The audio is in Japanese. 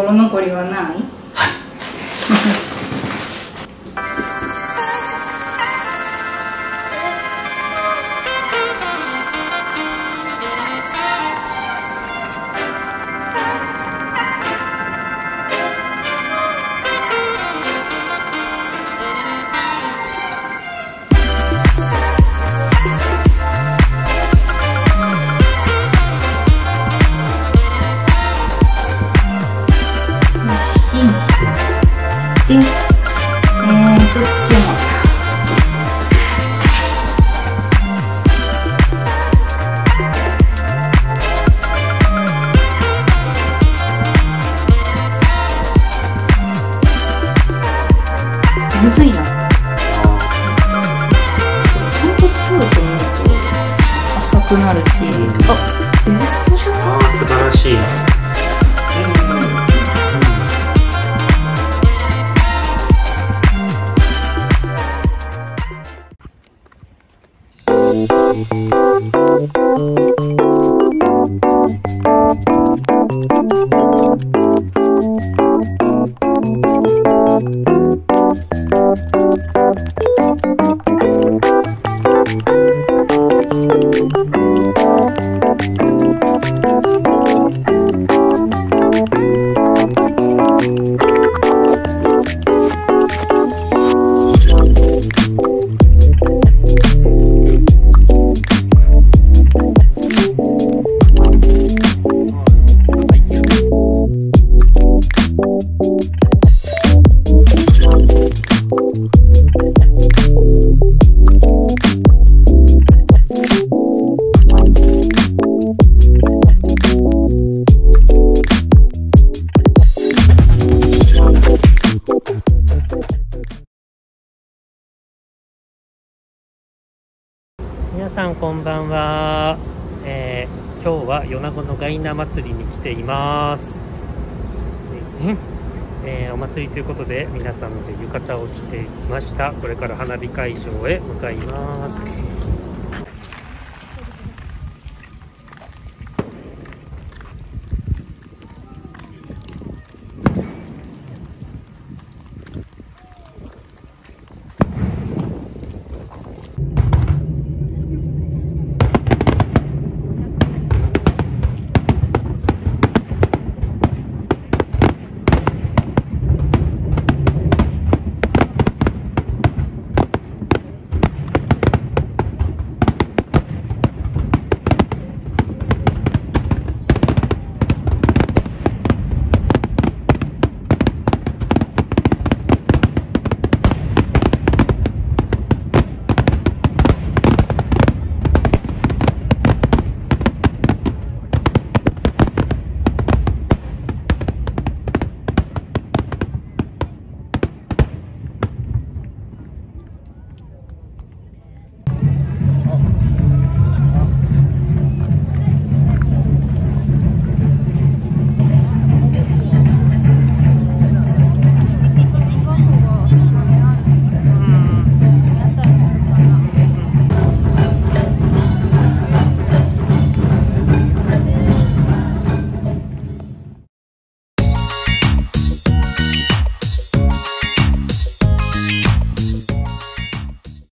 心残りはない？はい。むずいな。ちゃんと使うと思うと浅くなるし、あ、ベストじゃない？ ああ、素晴らしい。皆さんこんばんは。今日は米子のガイナ祭りに来ています。お祭りということで皆さんで浴衣を着てきました。これから花火会場へ向かいます。